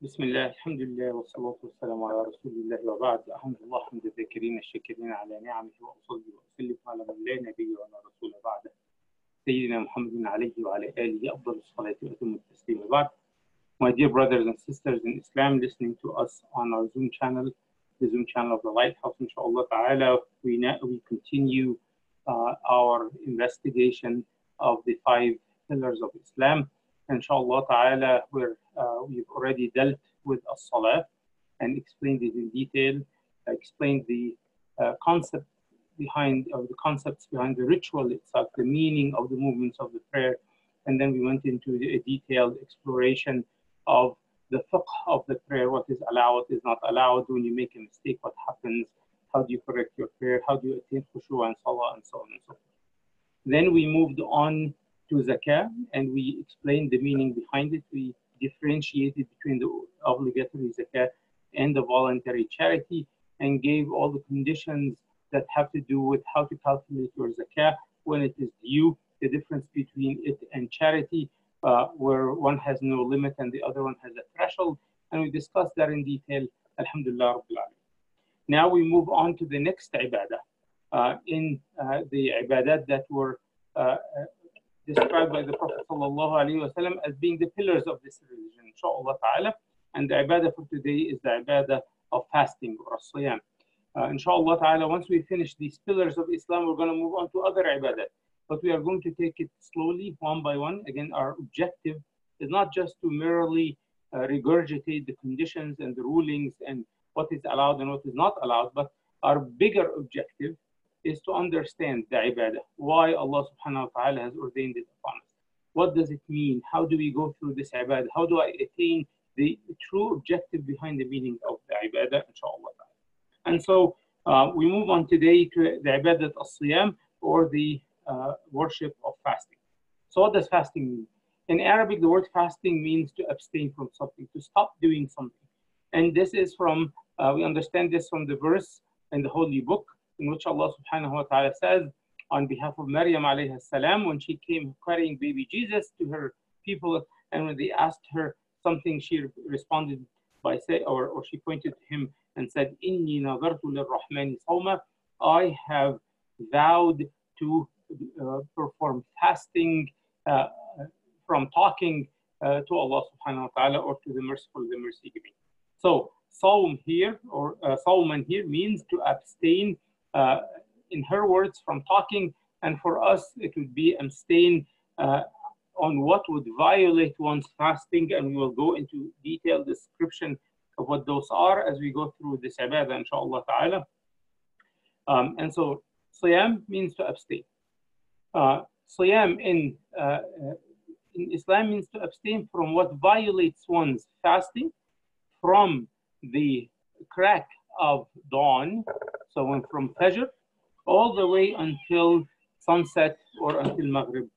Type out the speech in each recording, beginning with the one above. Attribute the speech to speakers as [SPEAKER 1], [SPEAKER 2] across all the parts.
[SPEAKER 1] بسم الله الحمد لله والصلاة والسلام على رسول الله وبعد. أحمد الله حمد الذاكرين الشاكرين على نعمه وأصلي وأسلم على من لا نبي ولا رسول بعده سيدنا محمد عليه وعلى آله أفضل الصلاة وأتم التسليم. وبعد. My dear brothers and sisters in Islam listening to us on our Zoom channel, the Zoom channel of the Lighthouse, inshallah ta'ala, we continue our investigation of the 5 pillars of Islam. Inshallah ta'ala, we've already dealt with as-salah and explained it in detail, explained the concepts behind the ritual itself, the meaning of the movements of the prayer, and then we went into a detailed exploration of the fiqh of the prayer, what is allowed, what is not allowed, when you make a mistake, what happens, how do you correct your prayer, how do you attain khushu and salah, and so on and so forth. Then we moved on to zakah, and we explained the meaning behind it. We differentiated between the obligatory zakah and the voluntary charity, and gave all the conditions that have to do with how to calculate your zakah, when it is due, the difference between it and charity, where one has no limit and the other one has a threshold, and we discussed that in detail. Alhamdulillah Rabbil Alamin. Now we move on to the next ibadah, in the ibadat that were described by the Prophet ﷺ as being the pillars of this religion, inshallah ta'ala. And the ibadah for today is the ibadah of fasting, or as-siyam. Inshallah ta'ala, once we finish these pillars of Islam, we're going to move on to other ibadat. But we are going to take it slowly, one by one. Again, our objective is not just to merely regurgitate the conditions and the rulings and what is allowed and what is not allowed, but our bigger objective is to understand the ibadah, why Allah subhanahu wa ta'ala has ordained it upon us. What does it mean? How do we go through this ibadah? How do I attain the true objective behind the meaning of the ibadah, inshallah. And so we move on today to the ibadat as-siyam, or the worship of fasting. So what does fasting mean? In Arabic, the word fasting means to abstain from something, to stop doing something. And this is from, we understand this from the verse in the Holy Book, in which Allah subhanahu wa ta'ala says on behalf of Maryam alayhi salam, when she came carrying baby Jesus to her people, and when they asked her something, she responded by saying, or she pointed to him and said, Inni nadartu lirrahmani sawma, I have vowed to perform fasting from talking to Allah subhanahu wa ta'ala, or to the merciful, the mercy giving. So sawm here, or sawman here, means to abstain, in her words, from talking, and for us it would be abstain on what would violate one's fasting, and we will go into detailed description of what those are as we go through this ibadah, inshallah ta'ala. And so siyam means to abstain. Siyam in Islam means to abstain from what violates one's fasting from the crack of dawn, so when from Fajr, all the way until sunset or until Maghrib,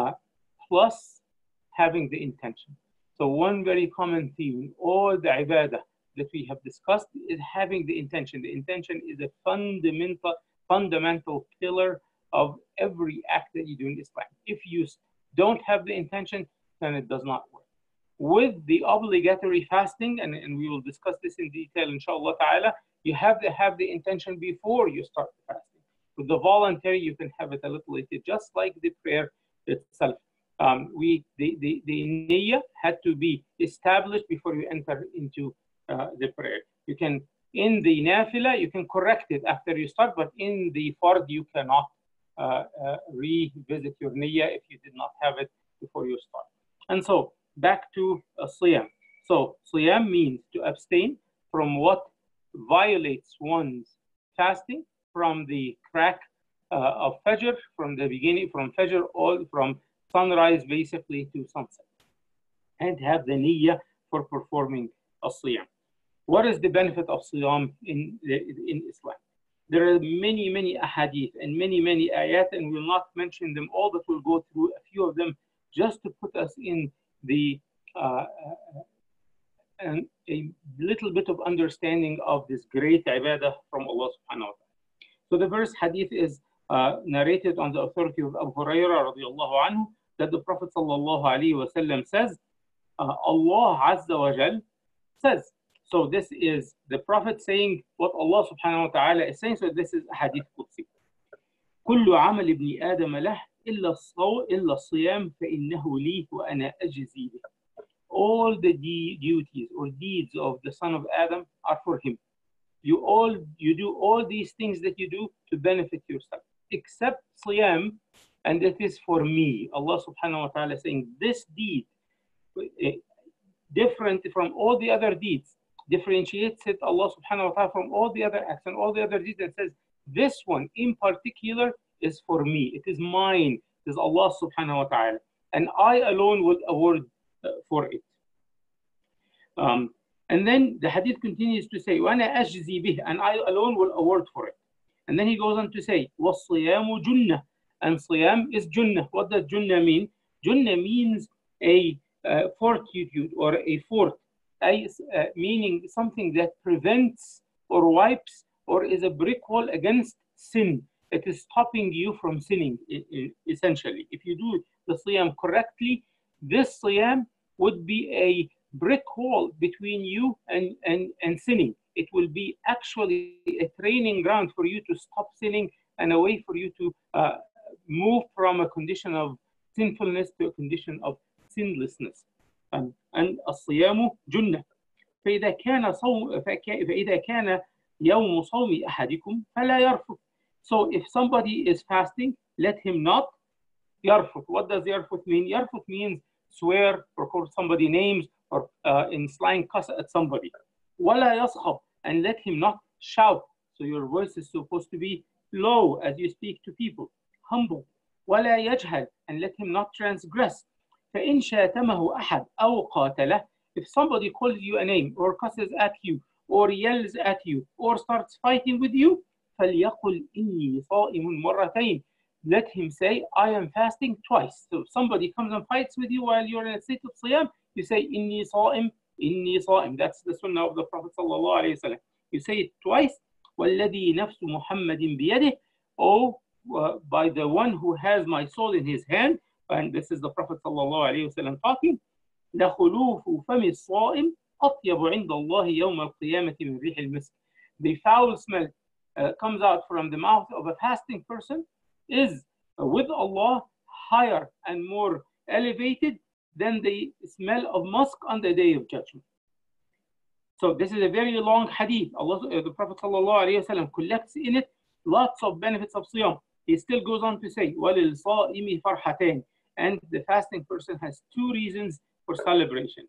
[SPEAKER 1] plus having the intention. So one very common theme in all the ibadah that we have discussed is having the intention. The intention is a fundamental pillar of every act that you do in Islam. If you don't have the intention, then it does not work. With the obligatory fasting, and we will discuss this in detail, inshallah ta'ala, you have to have the intention before you start the fasting. With the voluntary, you can have it a little later, just like the prayer itself. The niyyah had to be established before you enter into the prayer. You can, in the nafila, you can correct it after you start, but in the fard, you cannot revisit your niyyah if you did not have it before you start. And so, back to siyam. So, siyam means to abstain from what violates one's fasting from the crack of Fajr, from the beginning, from Fajr, all from sunrise basically to sunset, and have the niyyah for performing as-siyam. What is the benefit of siyam in Islam? There are many ahadith and many ayat, and we'll not mention them all, but we'll go through a few of them just to put us in the and a little bit of understanding of this great ibadah from Allah subhanahu wa ta'ala. So the first hadith is narrated on the authority of Abu Hurairah radiallahu anhu, that the Prophet sallallahu alaihi wasallam says, Allah Azza wa Jal says. So this is the Prophet saying what Allah subhanahu wa ta'ala is saying. So this is a hadith Qudsi. كل عمل ابن آدم له إلا الصيام فإنه لي وأنا أجزي به. All the duties or deeds of the son of Adam are for him. You do all these things that you do to benefit yourself, except Siyam, and it is for me. Allah subhanahu wa ta'ala is saying this deed, different from all the other deeds, differentiates it, Allah subhanahu wa ta'ala, from all the other acts and all the other deeds, and says this one in particular is for me. It is mine. It is Allah subhanahu wa ta'ala, and I alone will award for it. And then the hadith continues to say, وَأَنَا أَجْزِي بِهِ, and I alone will award for it. And then he goes on to say, وَالصِّيَامُ جُنَّةٌ, and Siyam is Junnah. What does Junnah mean? Junnah means a fortitude or a fort, meaning something that prevents or wipes or is a brick wall against sin. It is stopping you from sinning, essentially. If you do the Siyam correctly, this Siyam would be a brick wall between you and sinning. It will be actually a training ground for you to stop sinning and a way for you to move from a condition of sinfulness to a condition of sinlessness. And الصيام جنة. فإذا كان يوم صوم أحدكم فلا يرفث. So if somebody is fasting, let him not yarfuth. What does yarfuth mean? Yarfuth means swear or call somebody names or in slang cuss at somebody. ولا يصخب, and let him not shout. So your voice is supposed to be low as you speak to people, humble. ولا يجهل, and let him not transgress. فإن شاتمه أحد أو قاتله, if somebody calls you a name or cusses at you or yells at you or starts fighting with you, فليقل إني صائم مرتين. Let him say, I am fasting twice. So if somebody comes and fights with you while you're in a state of Siyam, you say, إني صائم, إني صائم. That's the sunnah of the Prophet sallallahu alaihi wasallam. You say it twice. والذي نفس محمد بيده, oh, by the one who has my soul in his hand, and this is the Prophet sallallahu alaihi wasallam talking, لخلوف فم الصائم أطيب عند الله يوم القيامة من ريح المسك. The foul smell comes out from the mouth of a fasting person is with Allah higher and more elevated than the smell of musk on the day of judgment. So this is a very long hadith. The Prophet ﷺ collects in it lots of benefits of Siyam. He still goes on to say, وَلِلْصَائِمِ فَرْحَتَيْنِ, and the fasting person has two reasons for celebration.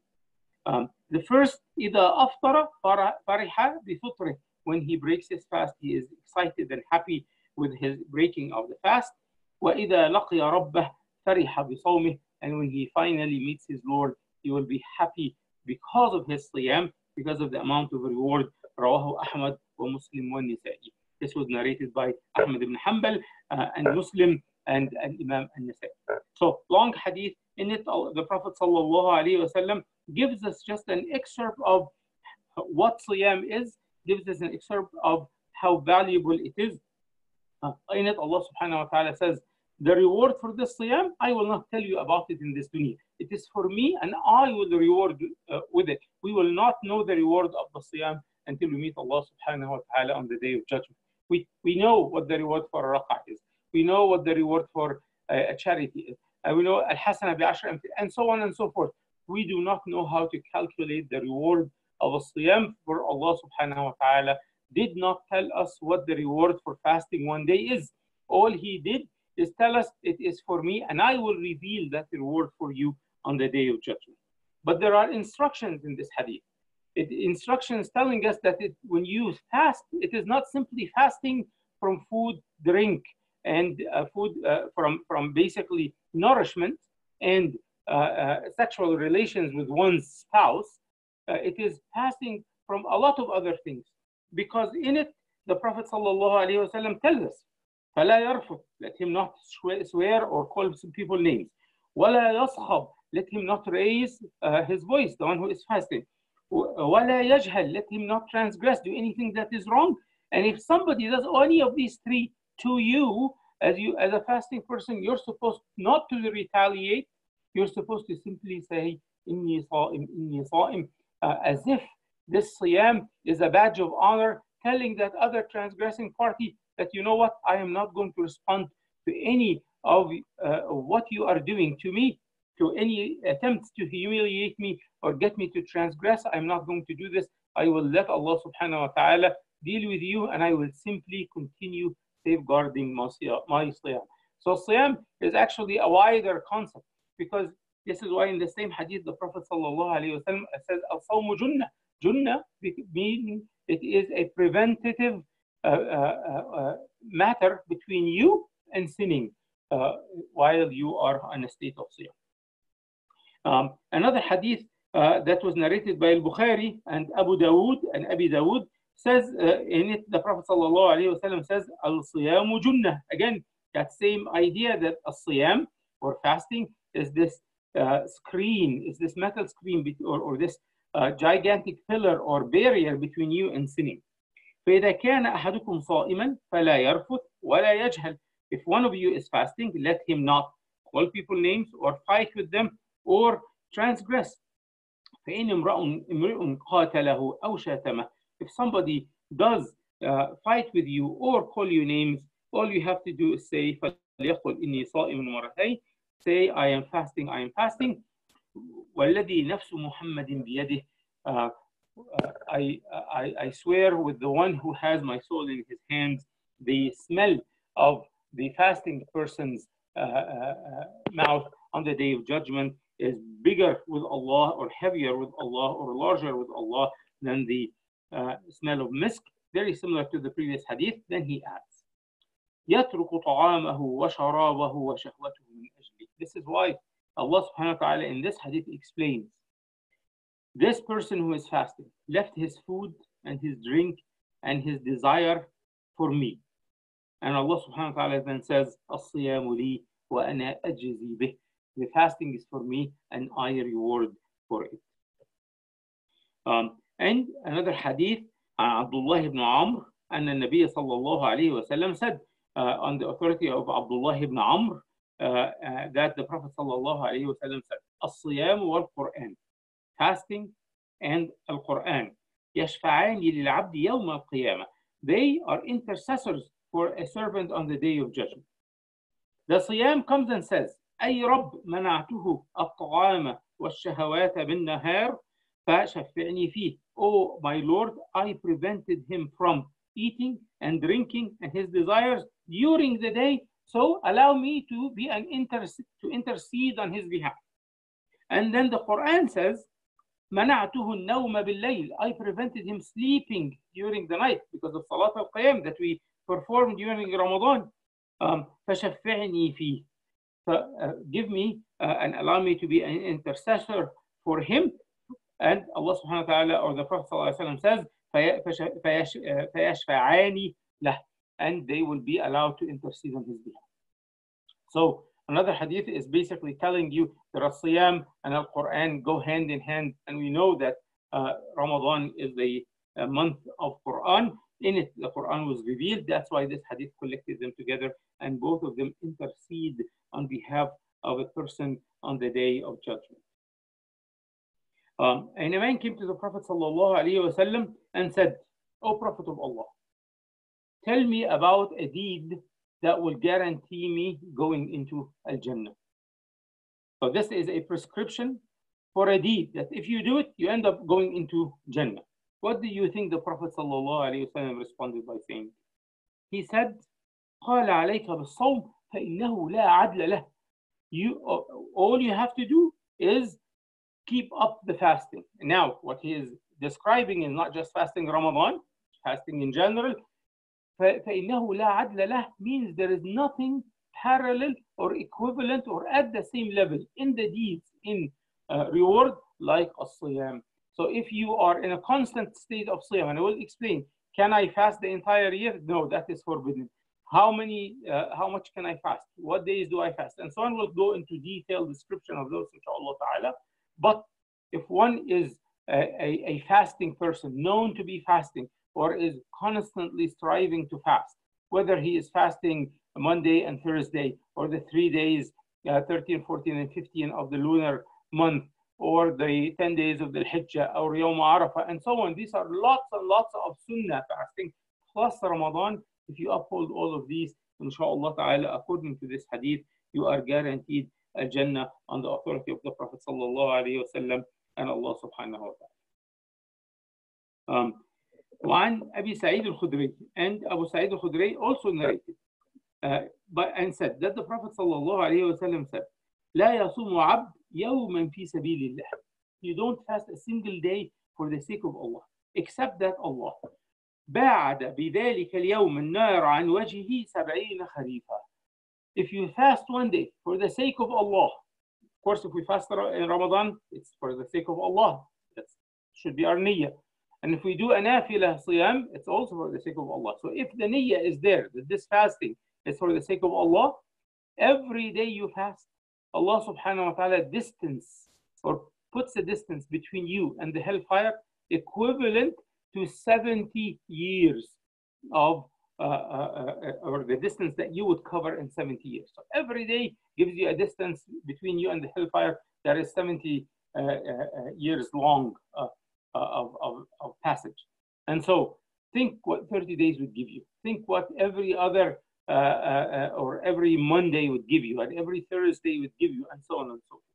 [SPEAKER 1] The first, إِذَا أَفْطَرَ فَرِحَ بِفُطْرِهِ, when he breaks his fast, he is excited and happy with his breaking of the fast. وَإِذَا لَقِيَ رَبَّهِ فَرِحَ بِصَوْمِهِ, and when he finally meets his Lord, he will be happy because of his Siyam, because of the amount of reward. رواه أحمد ومسلم والنسائي. This was narrated by Ahmad ibn Hanbal and Muslim and Imam al-Nasai. So long hadith. In it, the Prophet ﷺ gives us just an excerpt of what Siyam is, gives us an excerpt of how valuable it is. In it, Allah subhanahu wa ta'ala says, the reward for this Siyam, I will not tell you about it in this dunya. It is for me and I will reward with it. We will not know the reward of the Siyam until we meet Allah subhanahu wa ta'ala on the day of judgment. We know what the reward for Halaqa is. We know what the reward for a charity is. We know Al-Hasana bi-Ashri, and so on and so forth. We do not know how to calculate the reward of a Siyam, for Allah subhanahu wa ta'ala did not tell us what the reward for fasting one day is. All He did is tell us it is for me and I will reveal that reward for you on the day of judgment. But there are instructions in this hadith. Instructions telling us that when you fast, it is not simply fasting from food, drink, and food from basically nourishment and sexual relations with one's spouse. It is fasting from a lot of other things, because in it the Prophet ﷺ tells us, فَلَا يَرْفُث, let him not swear or call some people names. وَلَا يَصْخَبْ, let him not raise his voice, the one who is fasting. وَلَا يَجْهَلْ, let him not transgress, do anything that is wrong. And if somebody does any of these three to you, as a fasting person, you're supposed not to retaliate. You're supposed to simply say, إِنِّي صَائِمْ, إِنِّي صَائِمْ, as if This siyam is a badge of honor, telling that other transgressing party that, you know what, I am not going to respond to any of what you are doing to me, to any attempts to humiliate me or get me to transgress. I'm not going to do this. I will let Allah subhanahu wa ta'ala deal with you, and I will simply continue safeguarding my siyam. So siyam is actually a wider concept, because this is why in the same hadith the Prophet sallallahu alaihi wasallam says, "Al-sawmu junnah." Junnah meaning it is a preventative matter between you and sinning while you are in a state of siyam. Another hadith that was narrated by Al-Bukhari and Abu Dawood says in it, the Prophet sallallahu alaihi wasallam says, "Al-siyamu junnah." Again, that same idea that al-siyam or fasting is this screen, is this metal screen or this gigantic pillar or barrier between you and sinning. فإذا كان أحدكم صائما فلا يرفث ولا يجهل. If one of you is fasting, let him not call people names or fight with them or transgress. فإن امرؤ قاتله أو شاتمه. If somebody does fight with you or call you names, all you have to do is say فليقل إني صائم مرتين. Say I am fasting, I am fasting. والذي نفس محمد بيده. I swear with the one who has my soul in his hands, the smell of the fasting person's mouth on the day of judgment is bigger with Allah, or heavier with Allah, or larger with Allah than the smell of misk. Very similar to the previous hadith. Then he adds, يترك طعامه وشرابه وشهوته من أجله. This is why Allah subhanahu wa ta'ala in this hadith explains, this person who is fasting left his food and his drink and his desire for me. And Allah subhanahu wa ta'ala then says, الصيام لي وأنا أجزي به. The fasting is for me and I reward for it. And another hadith, Abdullah ibn Amr, and the Nabi sallallahu alayhi wa sallam said, on the authority of Abdullah ibn Amr, that the Prophet sallallahu alayhi wa sallam said, الصيام والقرآن, fasting and Al-Quran, يشفعان للعبد يوم القيامة. They are intercessors for a servant on the day of judgment. The Siyam comes and says, أي رب منعته الطعام والشهوات بالنهار فشفعني فيه. Oh my Lord, I prevented him from eating and drinking and his desires during the day, so allow me to be to intercede on his behalf. And then the Quran says, منعته النوم بالليل. I prevented him sleeping during the night because of Salat al-Qiyam that we performed during Ramadan. فشفعني فيه. Give me and allow me to be an intercessor for him. And Allah subhanahu wa ta'ala, or the Prophet sallallahu alaihi wasallam says, فيشفعاني له, and they will be allowed to intercede on his behalf. So another hadith is basically telling you that Al-Siyam and Al-Quran go hand in hand, and we know that Ramadan is the month of Quran. In it, the Quran was revealed. That's why this hadith collected them together, and both of them intercede on behalf of a person on the day of judgment. And a man came to the Prophet ﷺ and said, "O Prophet of Allah, tell me about a deed that will guarantee me going into Al-Jannah." So this is a prescription for a deed that if you do it, you end up going into Jannah. What do you think the Prophet ﷺ responded by saying? He said, قال عليك بالصوم فإنه لا عدل له. All you have to do is keep up the fasting. Now, what he is describing is not just fasting Ramadan, fasting in general. فإنه لا عدل له means there is nothing parallel or equivalent or at the same level in the deeds, in reward, like as-siyam. So if you are in a constant state of siyam, and I will explain, can I fast the entire year? No, that is forbidden. How much can I fast? What days do I fast? And so on. Will go into detailed description of those, inshallah ta'ala. But if one is a fasting person, known to be fasting, or is constantly striving to fast, whether he is fasting Monday and Thursday, or the 3 days, 13, 14, and 15 of the lunar month, or the 10 days of the Hijjah, or Yawm Arafah, and so on. These are lots and lots of Sunnah fasting, plus Ramadan. If you uphold all of these, inshallah ta'ala, according to this hadith, you are guaranteed al-Jannah on the authority of the Prophet sallallahu alayhi wa sallam and Allah subhanahu wa ta'ala. وعن أبي سعيد الخدري, and Abu Sa'id al-Khudri also narrated and said that the Prophet sallallahu alayhi wa sallam said, لا يصوم عبد يوما في سبيل الله. You don't fast a single day for the sake of Allah, except that Allah باعد بذلك اليوم النار عن وجهه 70 خريفا. If you fast one day for the sake of Allah, of course, if we fast in Ramadan, it's for the sake of Allah. That should be our niyyah. And if we do a nafila siyam, it's also for the sake of Allah. So if the niyyah is there, that this fasting is for the sake of Allah, every day you fast, Allah subhanahu wa ta'ala distance or puts a distance between you and the hellfire equivalent to 70 years of or the distance that you would cover in 70 years. So every day gives you a distance between you and the hellfire that is 70 years long of passage. And so think what 30 days would give you. Think what every other or every Monday would give you, and every Thursday would give you, and so on and so forth.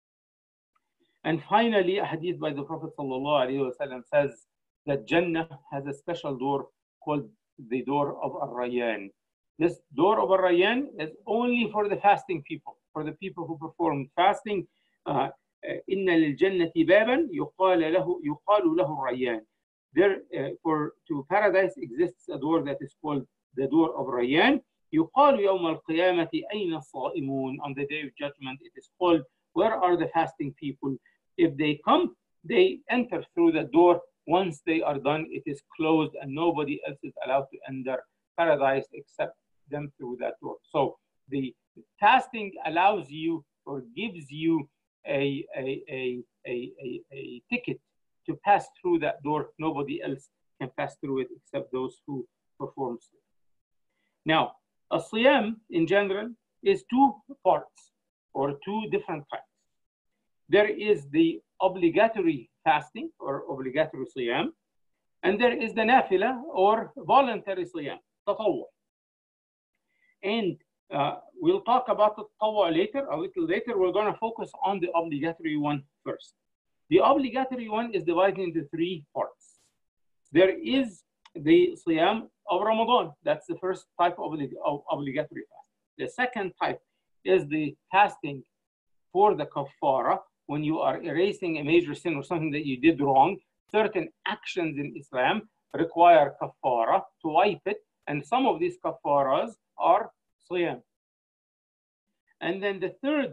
[SPEAKER 1] And finally, a hadith by the Prophet ﷺ says that Jannah has a special door called the door of Ar-Rayyan. This door of Ar-Rayyan is only for the fasting people, for the people who perform fasting. إن للجنة بابا يقال له الريان. There, to paradise exists a door that is called the door of Rayyan. يقال يوم القيامة أين الصائمون. On the day of judgment, it is called, where are the fasting people? If they come, they enter through the door. Once they are done, it is closed, and nobody else is allowed to enter paradise except them through that door. So the fasting allows you or gives you a ticket to pass through that door. Nobody else can pass through it except those who perform it. Now, a siyam in general is two parts or two different types. There is the obligatory fasting or obligatory siyam, and there is the nafila or voluntary siyam, tatawwu. And we'll talk about the tatawwu later, a little later. We're going to focus on the obligatory one first. The obligatory one is divided into three parts. There is the siyam of Ramadan. That's the first type of obligatory fast. The second type is the fasting for the kaffara, when you are erasing a major sin or something that you did wrong. Certain actions in Islam require kaffara to wipe it, and some of these kaffaras are siyam. And then the third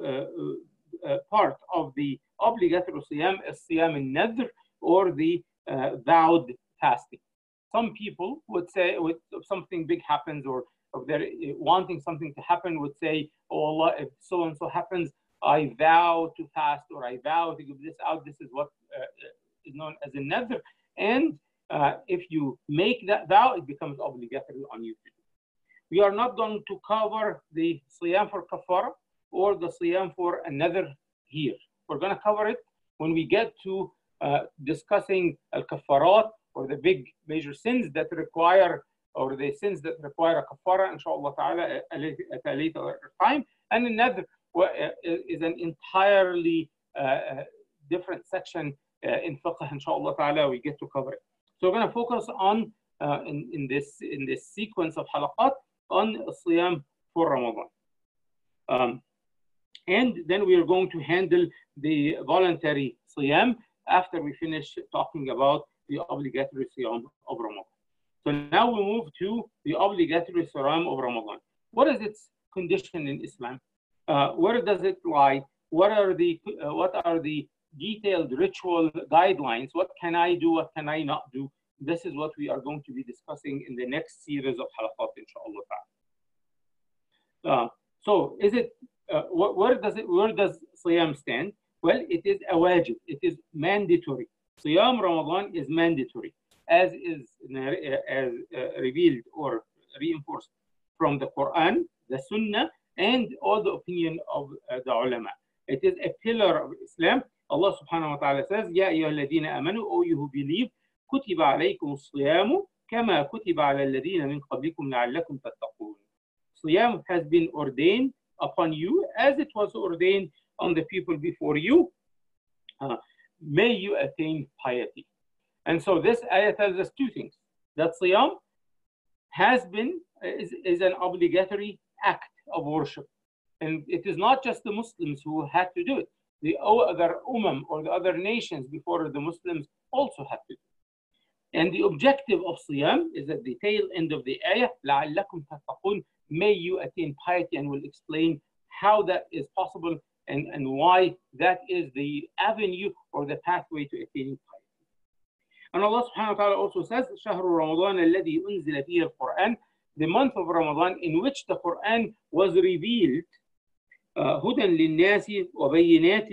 [SPEAKER 1] part of the obligatory siyam is siyam al-nadr, or the vowed fasting. Some people would say, if something big happens, or if they're wanting something to happen, would say, oh Allah, if so and so happens, I vow to fast, or I vow to give this out. This is what is known as a nadr. And if you make that vow, it becomes obligatory on you to do. We are not going to cover the siyam for kafara or the siyam for another here. We're going to cover it when we get to discussing al-kafarat, or the big major sins that require, or the sins that require a kafara, inshallah ta'ala, at a later time. And another is an entirely different section in fiqh, inshallah ta'ala, we get to cover it. So we're going to focus on, in this sequence of halaqat, on siyam for Ramadan. And then we are going to handle the voluntary siyam after we finish talking about the obligatory siyam of Ramadan. So now we move to the obligatory siyam of Ramadan. What is its condition in Islam? Where does it lie? What are the detailed ritual guidelines? What can I do? What can I not do? This is what we are going to be discussing in the next series of halaqat, inshallah. So is it where does siyam stand? Well, it is a wajib. It is mandatory. Siyam Ramadan is mandatory, as is revealed or reinforced from the Quran, the Sunnah, and all the opinion of the ulama. It is a pillar of Islam. Allah subhanahu wa ta'ala says, يَا أَيُّهَا الَّذِينَ آمَنُوا, O you who believe, كُتِبَ عَلَيْكُمُ الصِّيَامُ كَمَا كُتِبَ عَلَى الَّذِينَ مِنْ قَبْلِكُمْ لَعَلَّكُمْ تَتَّقُونَ. Siyam has been ordained upon you as it was ordained on the people before you. May you attain piety. And so this ayah tells us two things. That Siyam is an obligatory act of worship. And it is not just the Muslims who had to do it. The other or the other nations before the Muslims also had to do it. And the objective of Siyam is at the tail end of the ayah, لَعَلَّكُمْ تَتَّقُونَ, may you attain piety, and we'll explain how that is possible and why that is the avenue or the pathway to attaining piety. And Allah subhanahu wa ta'ala also says, شهر رمضان الذي أنزل فيه القرآن, the month of Ramadan in which the Quran was revealed, هدى للناس وبينات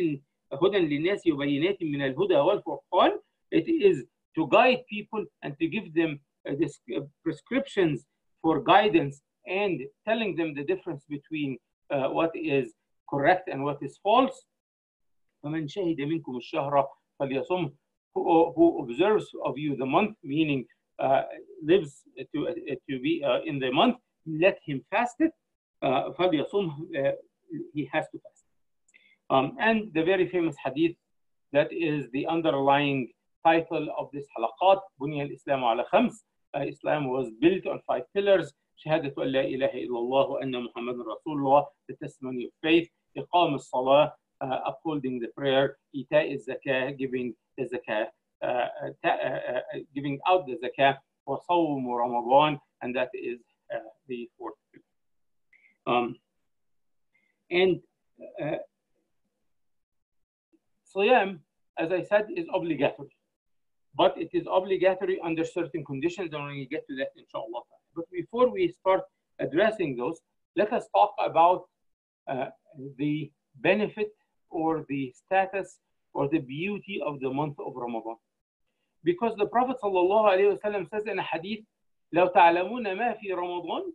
[SPEAKER 1] من الهدى والفرقان. It is to guide people and to give them prescriptions for guidance and telling them the difference between what is correct and what is false. فَمَنْ شَهِدَ مِنْكُمُ الشَّهْرَ فَلْيَصُمْهُ, who observes of you the month, meaning lives to be in the month, let him fast it. فَلْيَصُمْهُ, he has to fast. And the very famous hadith that is the underlying title of this halaqat, بُنِيَ الْإِسْلَامُ عَلَى خَمْسٍ, Islam was built on 5 pillars: شهادة أن لا إله إلا الله وأن محمد رسول الله, the testimony of faith; إقام الصلاة, upholding the prayer; إيتاء الزكاة, giving the zakah, giving out the zakah; وصوم رمضان, and that is the 4th pillar. And Siyam, as I said, is obligatory, but it is obligatory under certain conditions, and when we get to that, inshallah. But before we start addressing those, let us talk about the benefit or the status or the beauty of the month of Ramadan. Because the Prophet ﷺ says in a hadith, لو تعلمون ما في رمضان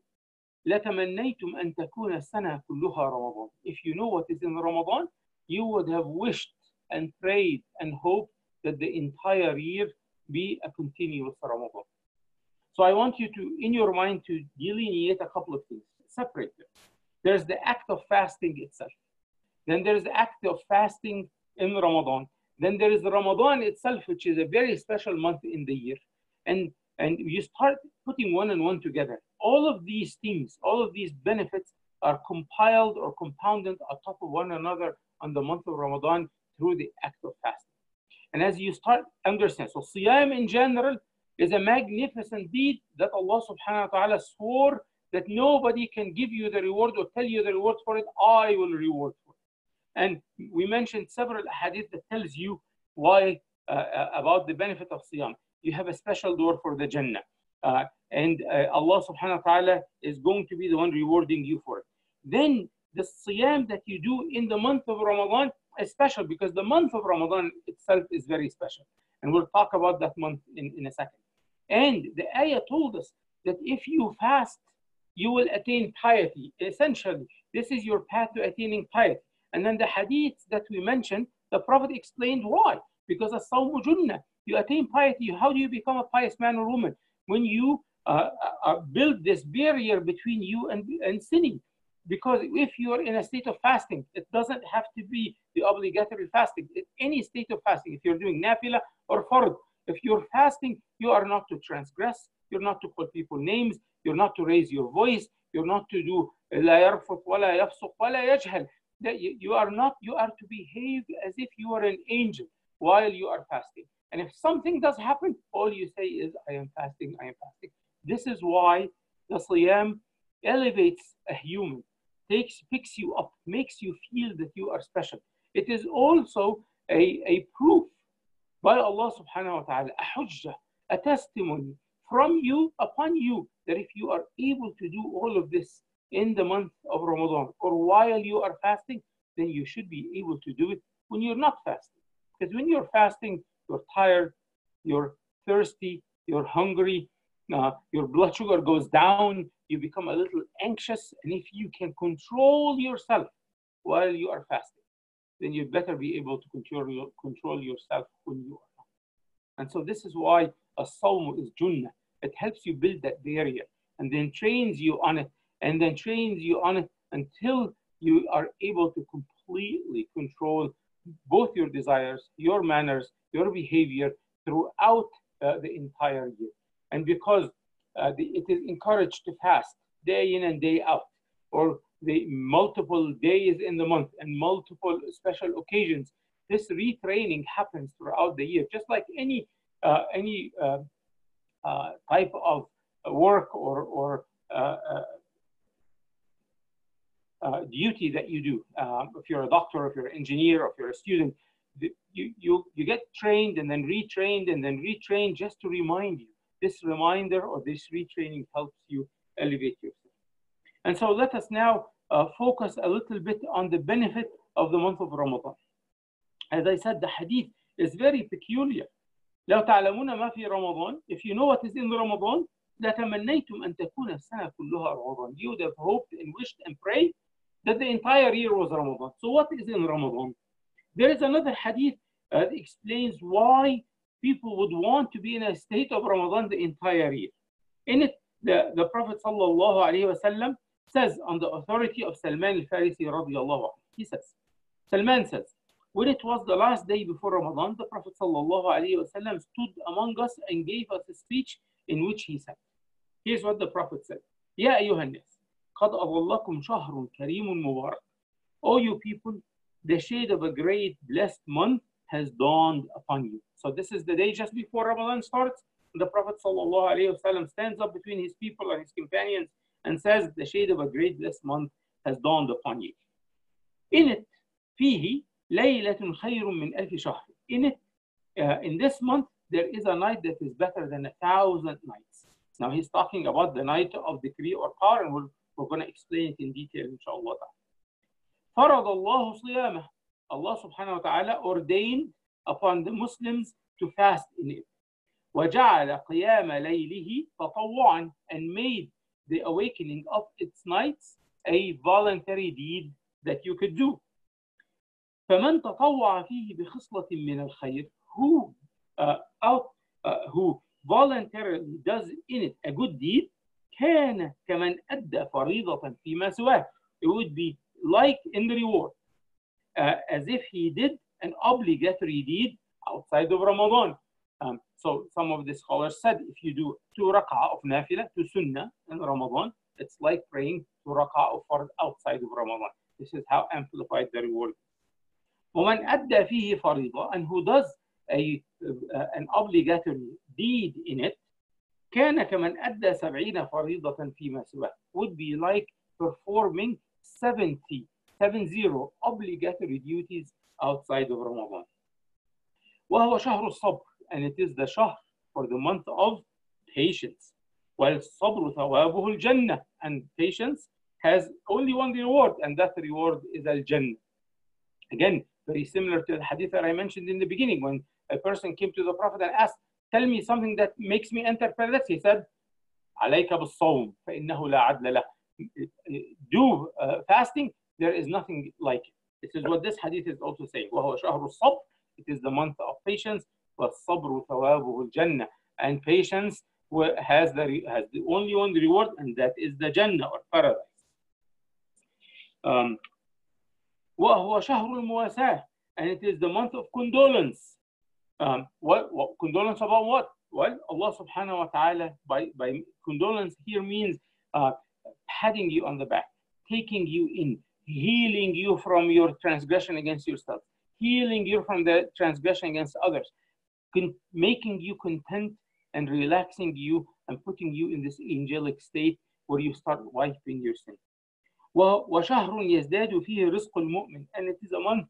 [SPEAKER 1] لتمنيتم أن تكون السنة كلها رمضان. If you know what is in Ramadan, you would have wished and prayed and hoped that the entire year be a continuous Ramadan. So I want you to, in your mind, to delineate a couple of things, separate them. There's the act of fasting itself. Then there's the act of fasting in Ramadan. Then there is Ramadan itself, which is a very special month in the year. And you start putting one and one together. All of these things, all of these benefits are compiled or compounded on top of one another on the month of Ramadan through the act of fasting. And as you start understand, so Siyam in general is a magnificent deed that Allah subhanahu wa ta'ala swore that nobody can give you the reward or tell you the reward for it. I will reward for it. And we mentioned several hadith that tells you why about the benefit of Siyam. You have a special door for the Jannah. And Allah subhanahu wa ta'ala is going to be the one rewarding you for it. Then the Siyam that you do in the month of Ramadan is special because the month of Ramadan itself is very special. And we'll talk about that month in a second. And the ayah told us that if you fast, you will attain piety. Essentially, this is your path to attaining piety. And then the hadiths that we mentioned, the Prophet explained why. Because as-sawmu junnah, you attain piety. How do you become a pious man or woman? When you build this barrier between you and sinning. Because if you are in a state of fasting, it doesn't have to be the obligatory fasting. It's any state of fasting. If you're doing nafila or fard, if you're fasting, you are not to transgress. You're not to call people names. You're not to raise your voice. You're not to do لا يرفث ولا يفسق ولا يجهل. You are to behave as if you are an angel while you are fasting. And if something does happen, all you say is, I am fasting, I am fasting. This is why the Siyam elevates a human, picks you up, makes you feel that you are special. It is also a proof by Allah subhanahu wa ta'ala, a hujjah, a testimony from you upon you that if you are able to do all of this in the month of Ramadan or while you are fasting, then you should be able to do it when you're not fasting. Because when you're fasting, you're tired, you're thirsty, you're hungry, your blood sugar goes down, you become a little anxious. And if you can control yourself while you are fasting, then you better be able to control yourself when you are. And so this is why a sawm is junnah. It helps you build that barrier and then trains you on it and then trains you on it until you are able to completely control both your desires, your manners, your behavior throughout the entire year. And because it is encouraged to fast day in and day out, or the multiple days in the month and multiple special occasions, this retraining happens throughout the year, just like any type of work or duty that you do. If you're a doctor, if you're an engineer, if you're a student, you get trained and then retrained and then retrained just to remind you. This reminder or this retraining helps you elevate yourself. And so let us now focus a little bit on the benefit of the month of Ramadan. As I said, the hadith is very peculiar. لو تعلمون ما في رمضان, if you know what is in Ramadan, لتمنيتم أن تكون السنة كلها رمضان. You would have hoped and wished and prayed that the entire year was Ramadan. So what is in Ramadan? There is another hadith that explains why people would want to be in a state of Ramadan the entire year. In it, the Prophet ﷺ says, on the authority of Salman al-Farisi radiallahu anhu, he says, Salman says, when it was the last day before Ramadan, the Prophet ﷺ stood among us and gave us a speech in which he said, here's what the Prophet said, يا أيها الناس قد أظلكم شهر كريم مبارك. O you people, the shade of a great blessed month has dawned upon you. So this is the day just before Ramadan starts. The Prophet ﷺ stands up between his people and his companions and says, the shade of a great blessed month has dawned upon you. In it, فيه ليلة خير من ألف شهر. In it, in this month, there is a night that is better than 1,000 nights. Now he's talking about the night of decree or power, and we're going to explain it in detail, inshallah. فرض الله صيامه. Allah subhanahu wa ta'ala ordained upon the Muslims to fast in it. وجعل قيام ليله تطوعا, and made the awakening of its nights a voluntary deed that you could do. فمن تطوع فيه بخصلة من الخير, who voluntarily does in it a good deed, كان كمن أدى فريضة فيما سواه. It would be like in the reward, as if he did an obligatory deed outside of Ramadan. So some of the scholars said, if you do 2 rak'ah of nafila, 2 sunnah in Ramadan, it's like praying 2 rak'ah of fard outside of Ramadan. This is how amplified the reward. ومن أدى فيه فريضة, and who does an obligatory deed in it, كان كمن أدى 70 فريضة فيما سواه, would be like performing 70 obligatory duties outside of Ramadan. وهو شهر الصبر, and it is the shahr for the month of patience. والصبر ثوابه الجنة, and patience has only one reward, and that reward is al-Jannah. Again, very similar to the hadith that I mentioned in the beginning, when a person came to the Prophet and asked, tell me something that makes me enter paradise. He said, عليك بالصوم فإنه لا عدل له. Do fasting, there is nothing like it. This is what this hadith is also saying. وهو شهر الصبر, it is the month of patience. والصبر ثوابه الجنة, and patience has the only one reward, and that is the Jannah or paradise. وهو شهر المواساة, and it is the month of condolence. What condolence about what? Well, Allah subhanahu wa ta'ala, by condolence here means patting you on the back, taking you in, healing you from your transgression against yourself, healing you from the transgression against others, making you content and relaxing you and putting you in this angelic state where you start wiping your sin. وشهر يزداد فيه رزق المؤمن, and it is a month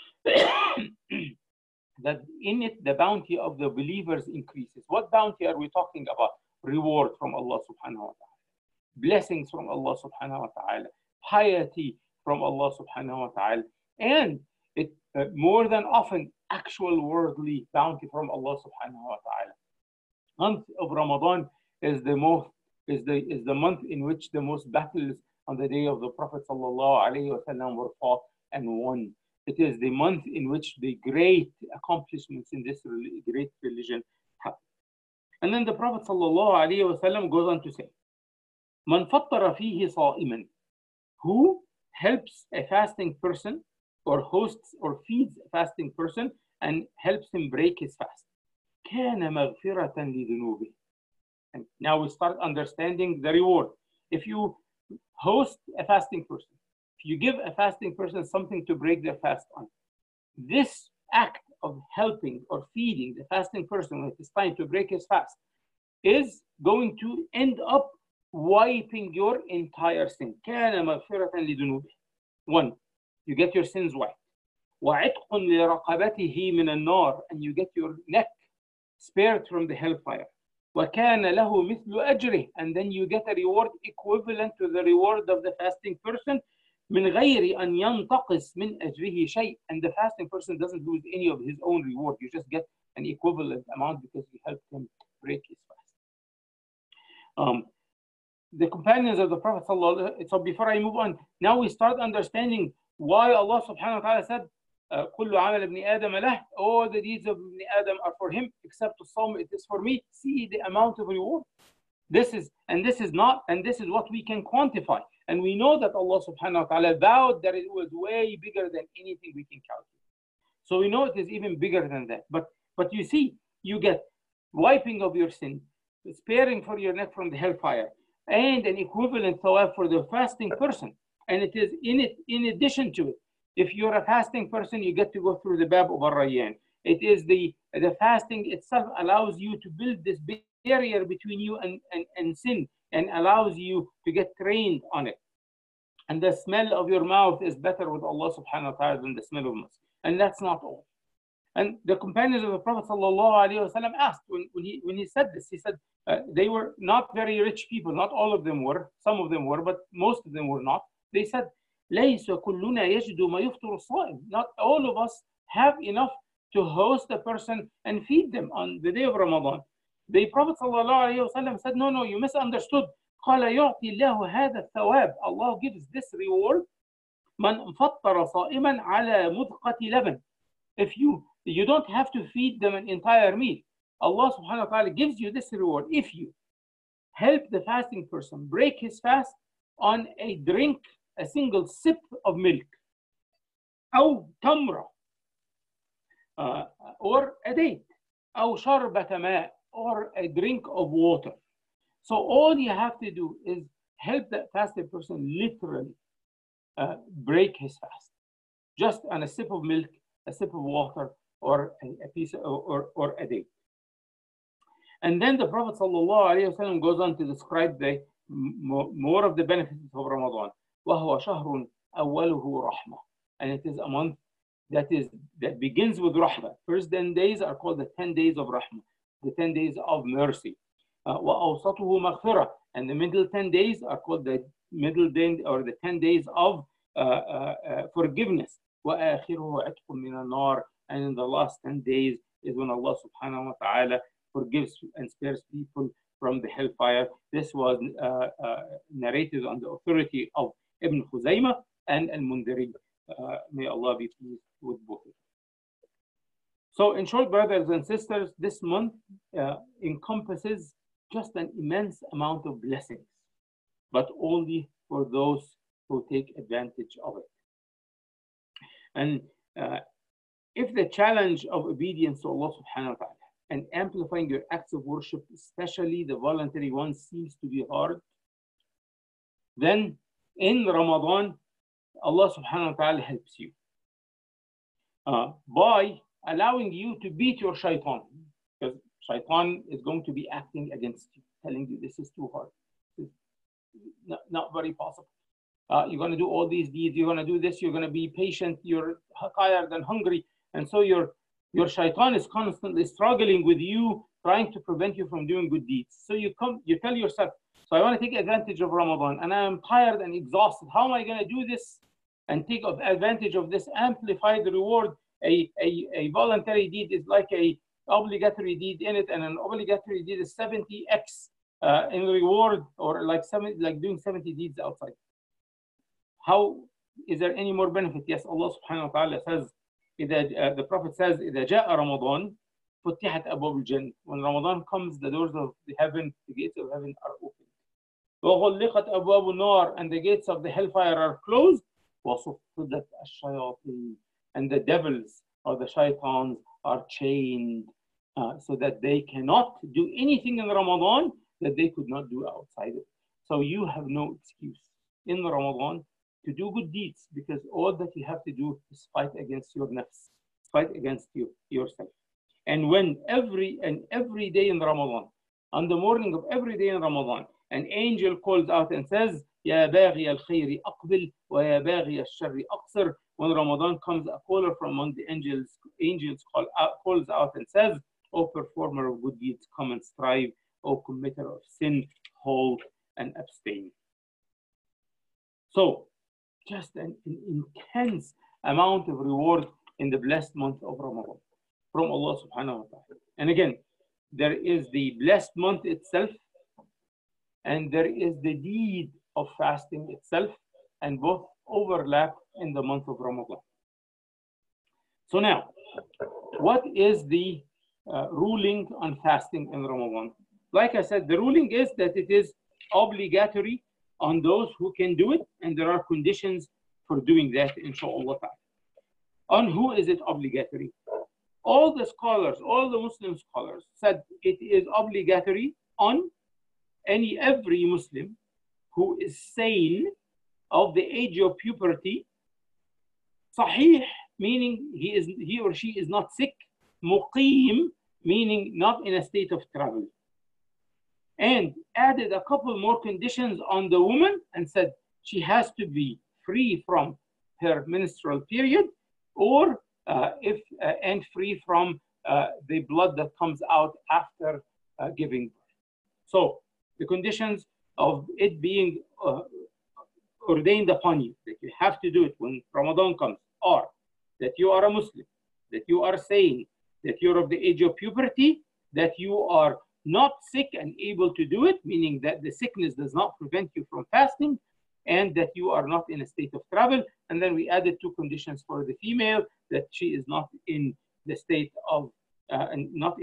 [SPEAKER 1] that in it the bounty of the believers increases. What bounty are we talking about? Reward from Allah subhanahu wa ta'ala, blessings from Allah subhanahu wa ta'ala, piety from Allah subhanahu wa ta'ala, and it more than often actual worldly bounty from Allah subhanahu wa ta'ala. Month of Ramadan is the month in which the most battles on the day of the Prophet sallallahu alaihi wasallam were fought and won. It is the month in which the great accomplishments in this great religion happen. And then the Prophet ﷺ goes on to say, Man fattara fihi sa'iman, who helps a fasting person or hosts or feeds a fasting person and helps him break his fast. كَانَ مَغْفِرَةً لِذُنُوبِهِ. And now we start understanding the reward. If you host a fasting person, if you give a fasting person something to break their fast on, this act of helping or feeding the fasting person when it is time to break his fast is going to end up wiping your entire sin. كَانَ مَغْفِرَةً لِذُنُوبِهِ. One, you get your sins wiped. وَعِتْقٌ لِرَقَبَتِهِ مِنَ النَّارِ. And you get your neck spared from the hellfire. وَكَانَ لَهُ مِثْلُ أَجْرِهِ. And then you get a reward equivalent to the reward of the fasting person. مِنْ غَيْرِ أَنْ يَنْتَقِصْ مِنْ أَجْرِهِ شَيْءٍ. And the fasting person doesn't lose any of his own reward. You just get an equivalent amount because you helped him break his fast. The companions of the Prophet ﷺ, so before I move on, now we start understanding why Allah subhanahu wa ta'ala said, كُلُّ عَمَلِ ابْنِ آدَمَ لَهُ. All the deeds of Ibn Adam are for him, except the Sawm, it is for me. See the amount of reward. This is what we can quantify. And we know that Allah subhanahu wa ta'ala vowed that it was way bigger than anything we can calculate. So we know it is even bigger than that. But you see, you get wiping of your sin, sparing for your neck from the hellfire, and an equivalent thawab for the fasting person. And it is in addition to it. If you're a fasting person, you get to go through the Bab of Ar-Rayyan. It is the fasting itself allows you to build this barrier between you and sin, and allows you to get trained on it. And the smell of your mouth is better with Allah subhanahu wa ta'ala than the smell of musk. And that's not all. And the companions of the Prophet ﷺ asked when he said this, he said they were not very rich people. Not all of them were. Some of them were, but most of them were not. They said, لَيْسَ كُلُّنَا يَجْدُ مَا يُفْطِرُ الصَّائِمِ. Not all of us have enough to host a person and feed them on the day of Ramadan. The Prophet ﷺ said, no, you misunderstood. قَالَ يُعْطِي اللَّهُ هَذَا الثَّوَابِ. Allah gives this reward. مَنْ فَطَّرَ صَائِمًا عَلَى مُدْقَةِ لَبَنٍ. If you don't have to feed them an entire meal. Allah subhanahu wa ta'ala gives you this reward if you help the fasting person break his fast on a drink, a single sip of milk, أو تمرة, or a date, أو شربة ماء, or a drink of water. So all you have to do is help that fasting person literally break his fast, just on a sip of milk, a sip of water, or a piece or a date. And then the Prophet ﷺ goes on to describe the more of the benefits of Ramadan. وَهُوَ شَهْرٌ أَوَّلُهُ رَحْمَةٌ. And it is a month that begins with rahmah. First 10 days are called the 10 days of rahmah, the 10 days of mercy. وَأَوْسَطُهُ مَغْفِرَةٌ. And the middle 10 days are called the middle day, or the 10 days of forgiveness. وَآخِرُهُ عِتْقٌ مِنَ النَّارِ. And in the last 10 days is when Allah subhanahu wa ta'ala forgives and spares people from the hellfire. This was narrated on the authority of Ibn Khuzaymah and Al-Mundiri. May Allah be pleased with both of them. So in short, brothers and sisters, this month encompasses just an immense amount of blessings, but only for those who take advantage of it. And if the challenge of obedience to Allah subhanahu wa ta'ala and amplifying your acts of worship, especially the voluntary ones, seems to be hard, then in Ramadan, Allah subhanahu wa ta'ala helps you by allowing you to beat your shaitan, because shaitan is going to be acting against you, telling you this is too hard, this is not very possible. You're going to do all these deeds, you're going to do this, you're going to be patient, you're tired and hungry. And so your shaitan is constantly struggling with you, trying to prevent you from doing good deeds. So you tell yourself, so I want to take advantage of Ramadan, and I am tired and exhausted. How am I going to do this and take advantage of this amplified reward? A voluntary deed is like a obligatory deed in it, and an obligatory deed is 70x in reward, or like doing 70 deeds outside. How is there any more benefit? Yes, Allah subhanahu wa ta'ala says, the Prophet says, إذا جاء رمضان فتحت أبواب الجنة. When Ramadan comes, the doors of the heaven, the gates of heaven are open. وغلقت أبواب النار, and the gates of the hellfire are closed. وصفدت الشياطين, and the devils or the shaitans are chained so that they cannot do anything in Ramadan that they could not do outside it. So you have no excuse in Ramadan to do good deeds, because all that you have to do is fight against your nafs, fight against yourself. And when every day in Ramadan, on the morning of every day in Ramadan, an angel calls out and says, يا باغي الخير أقبل ويا باغي الشر أقصر. When Ramadan comes, a caller from among the angels calls out and says, O performer of good deeds, come and strive. O committer of sin, hold and abstain. So, just an intense amount of reward in the blessed month of Ramadan from Allah subhanahu wa ta'ala. And again, there is the blessed month itself, and there is the deed of fasting itself, and both overlap in the month of Ramadan. So now, what is the ruling on fasting in Ramadan? Like I said, the ruling is that it is obligatory on those who can do it, and there are conditions for doing that, inshallah. On who is it obligatory? All the scholars, all the Muslim scholars said it is obligatory on every Muslim who is sane, of the age of puberty, sahih, meaning he or she is not sick, muqim, meaning not in a state of travel. And added a couple more conditions on the woman and said she has to be free from her menstrual period, or and free from the blood that comes out after giving birth. So the conditions of it being ordained upon you, that you have to do it when Ramadan comes, are that you are a Muslim, that you are sane, that you're of the age of puberty, that you are not sick and able to do it, meaning that the sickness does not prevent you from fasting, and that you are not in a state of travel. And then we added two conditions for the female, that she is not in the state of, not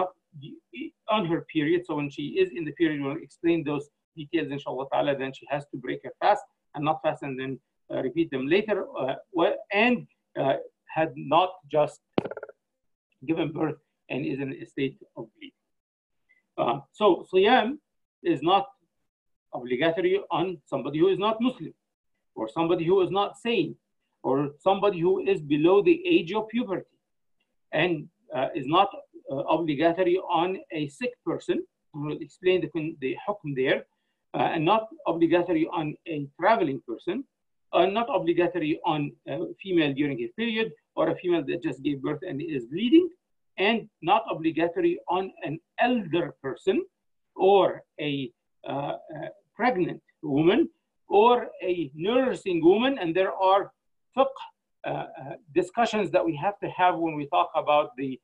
[SPEAKER 1] on her period. So when she is in the period, we'll explain those details, inshallah ta'ala, then she has to break her fast and not fast and then repeat them later, and had not just given birth and is in a state of bleeding. So Siyam is not obligatory on somebody who is not Muslim, or somebody who is not sane, or somebody who is below the age of puberty, and is not obligatory on a sick person. We'll explain the hukum there, and not obligatory on a traveling person, not obligatory on a female during a period, or a female that just gave birth and is bleeding, and not obligatory on an elder person, or a pregnant woman, or a nursing woman. And there are fiqh discussions that we have to have when we talk about the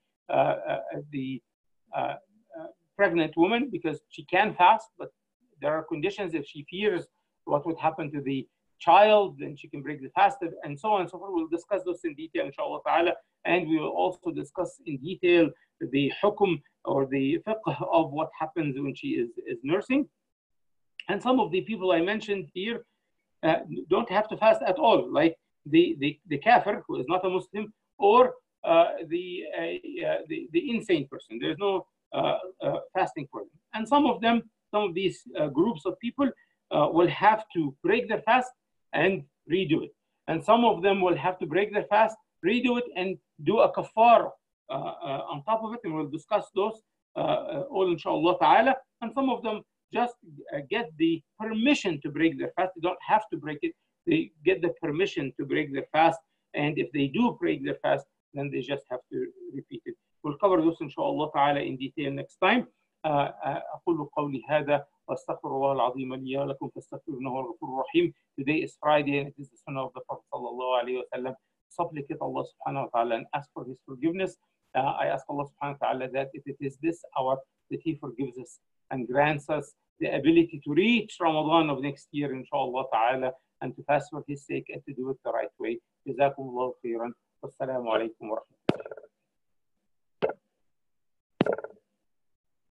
[SPEAKER 1] pregnant woman, because she can fast, but there are conditions. If she fears what would happen to the child, then she can break the fast, and so on and so forth. We'll discuss this in detail, inshallah ta'ala, and we will also discuss in detail the hukum or the fiqh of what happens when she is nursing. And some of the people I mentioned here don't have to fast at all, like the kafir who is not a Muslim, or the insane person. There's no fasting for them. And some of these groups of people will have to break their fast and redo it. And some of them will have to break their fast, redo it, and do a kafar on top of it. And we'll discuss those all, inshallah ta'ala. And some of them just get the permission to break their fast. They don't have to break it. They get the permission to break their fast. And if they do break their fast, then they just have to repeat it. We'll cover this, inshallah ta'ala, in detail next time. أقول قولي هذا وأستغفر الله العظيم لي ولكم فاستغفروه إنه هو الغفور الرحيم. Today is Friday, and it is the sunnah of the Prophet sallallahu alaihi wasallam. Supplicate Allah subhanahu wa ta'ala and ask for His forgiveness. I ask Allah subhanahu wa ta'ala that if it is this hour that He forgives us and grants us the ability to reach Ramadan of next year, inshallah ta'ala, and to fast for his sake and to do it the right way. جزاكم الله خيرا. والسلام عليكم ورحمة الله.